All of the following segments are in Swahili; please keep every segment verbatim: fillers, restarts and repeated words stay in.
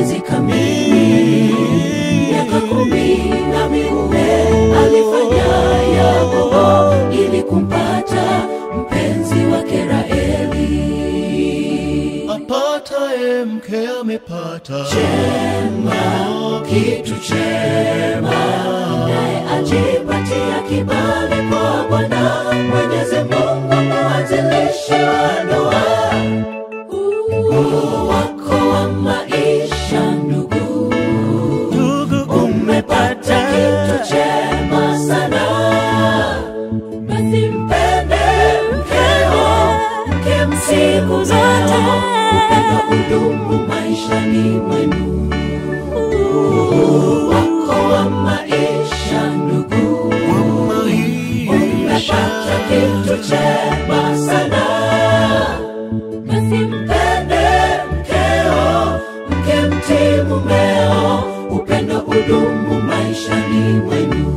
miezi kamili, miaka kumi na minne alifanya Yakobo ili kumpata mpenzi wake Raheli. Apataye mke amepata chema, kitu chema, naye ajipatia kibali kwa Bwana. Mwenyezi Mungu mwanzilishi wa ndoa wako wa maisha. Ndugu, umepata kitu chema sana, basi mpende mkeo, mke msiku zote, upendo udumu maishani mwenu. Wako wa maisha. Ndugu, umepata kitu chema sana, basi mpende mkeo, mke mtii mumeo, upendo udumu maishani mwenu.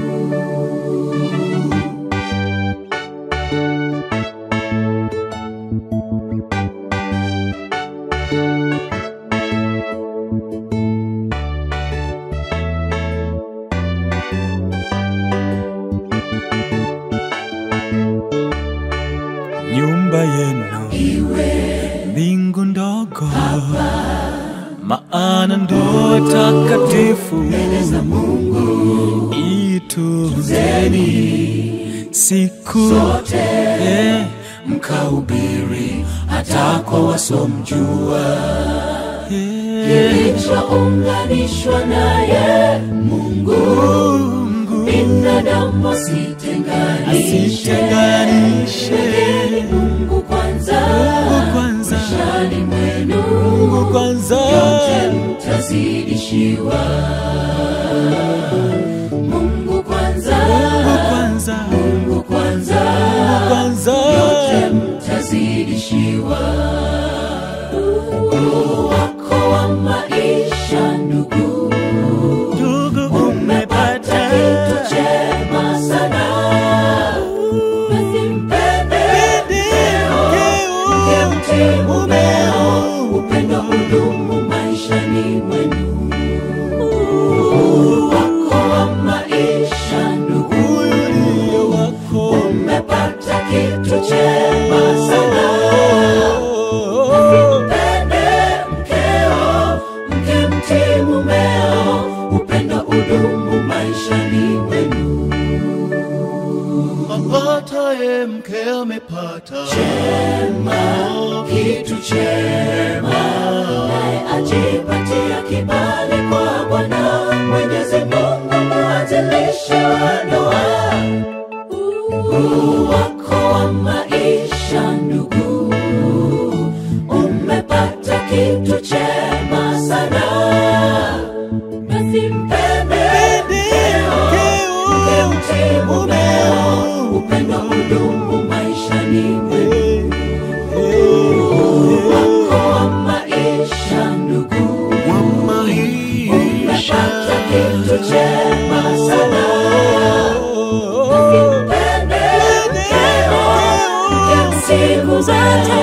Nyumba yenu iwe mbingu ndogo hapa, maana ndo takatifu mbele za Mungu. Itunzeni siku zote, yeah, mkahubiri hata kwa wasomjua. yeah. Kilichounganishwa naye Mungu, binadamu asitenganishe. Mungu kwanza, Mungu kwanza, maishani mwenu. Mungu kwanza, yote mtazidishiwa. Mungu kwanza, Mungu kwanza, Mungu kwanza, Mungu kwanza, yote mtazidishiwa. Wako wa maisha. Ndugu, umepata kitu chema sana, basi mpende mkeo, mke mtii mumeo, upendo udumu maishani mwenu. Wako wa maisha. Ndugu, umepata kitu chema sana, basi mpende mkeo, mke mtii mumeo, upendo udumu maishani mwenu. apataye mke amepata chema, kitu chema, naye ajipatia kibali kwa Bwana. Mwenyezi Mungu mwanzilishi wa ndoa wako wa maisha. Ndugu, umepata kitu chema sana, basi mpende mkeo, mke mtii mumeo, upendo udumu maishani mwenu. Wako wa maisha. Ndugu, umepata kitu chema sana, basi mpende mkeo, mke siku zote,